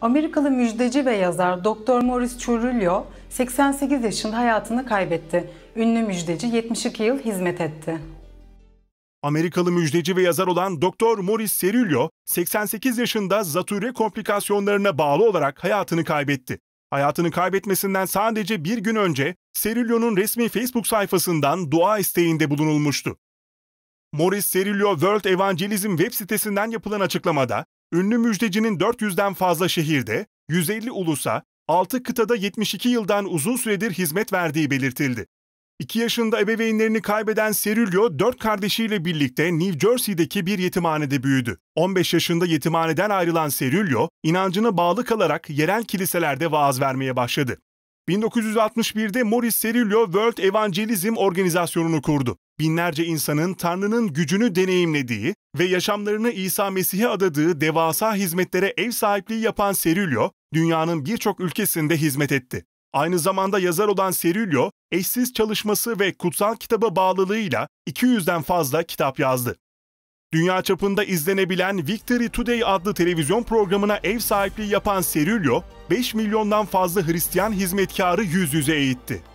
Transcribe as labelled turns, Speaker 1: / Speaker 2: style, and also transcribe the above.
Speaker 1: Amerikalı müjdeci ve yazar Dr. Maurice Cerullo 88 yaşında hayatını kaybetti. Ünlü müjdeci 72 yıl hizmet etti.
Speaker 2: Amerikalı müjdeci ve yazar olan Dr. Maurice Cerullo, 88 yaşında zatürre komplikasyonlarına bağlı olarak hayatını kaybetti. Hayatını kaybetmesinden sadece bir gün önce Cerullo'nun resmi Facebook sayfasından dua isteğinde bulunulmuştu. Maurice Cerullo World Evangelism web sitesinden yapılan açıklamada, ünlü müjdecinin 400'den fazla şehirde, 150 ulusa, 6 kıtada 72 yıldan uzun süredir hizmet verdiği belirtildi. 2 yaşında ebeveynlerini kaybeden Cerullo, 4 kardeşiyle birlikte New Jersey'deki bir yetimhanede büyüdü. 15 yaşında yetimhaneden ayrılan Cerullo, inancına bağlı kalarak yerel kiliselerde vaaz vermeye başladı. 1961'de Maurice Cerullo World Evangelism organizasyonunu kurdu. Binlerce insanın Tanrı'nın gücünü deneyimlediği ve yaşamlarını İsa Mesih'e adadığı devasa hizmetlere ev sahipliği yapan Cerullo, dünyanın birçok ülkesinde hizmet etti. Aynı zamanda yazar olan Cerullo, eşsiz çalışması ve kutsal kitaba bağlılığıyla 200'den fazla kitap yazdı. Dünya çapında izlenebilen Victory Today adlı televizyon programına ev sahipliği yapan Cerullo, 5 milyondan fazla Hristiyan hizmetkarı yüz yüze eğitti.